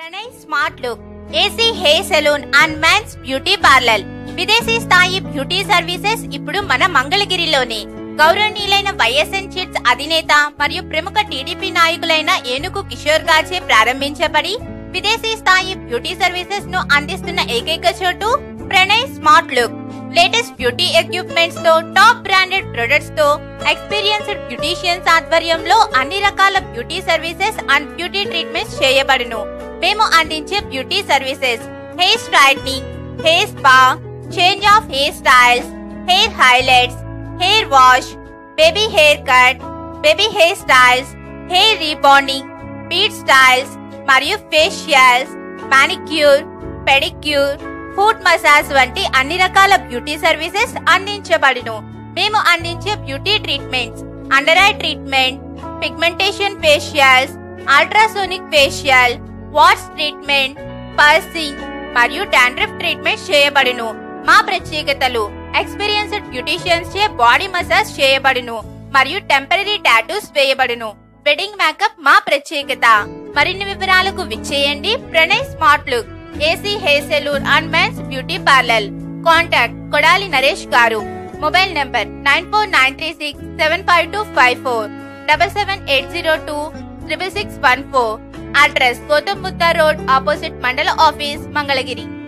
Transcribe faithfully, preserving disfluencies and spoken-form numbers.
Pranay smart look AC hair salon and men's beauty parlour విదేశీ స్థాయి beauty services ఇప్పుడు మన మంగళగిరిలోనే గౌరవనీయులైన వైఎస్ఎన్ చిట్స్ అధినేత మరియు ప్రముఖ టీడీపీ నాయకులైన ఏనుగు కిషోర్ గారిచే ప్రారంభించబడి విదేశీ స్థాయి బ్యూటీ సర్వీసెస్ ను అందిస్తున్న ఏకైక చోటు Pranay smart look. Latest beauty equipments తో టాప్ బ్రాండెడ్ ప్రొడక్ట్స్ తో ఎక్స్పీరియన్స్డ్ బ్యూటీషియన్స్ ఆధ్వర్యంలో అన్ని రకాల beauty services and beauty treatments చేయబడును. మేము అందించే beauty services hair straightening, hair spa, change of hair styles, hair highlights, hair wash, baby hair cut, baby hair styles, hair rebonding, bead styles మరియు facials, manicure, pedicure, foot massage వంటి అన్ని రకాల beauty services అందించబడును. మేము అందించే beauty treatments under I treatment, pigmentation facials, ultrasonic facial, warts treatment, piercing మరియు dandruff treatment చేయబడును. మా ప్రత్యేకతలు ఎక్స్పీరియన్స్డ్ బ్యూటీషియన్స్ చే బాడీ మసాజ్ చేయబడును మరియు టెంపరరీ టాటూస్ వేయబడును. వెడ్డింగ్ మేకప్ మా ప్రత్యేకత. మరిన్ని వివరాలకు విచ్చేయండి Pranay smart look AC hair salon and men's beauty parlour. Contact Kodali Naresh garu. Mobile number nine four nine three six seven five two five four double seven eight zero two triple six one four. Address Gautam Buddha road opposite mandal office, Mangalagiri.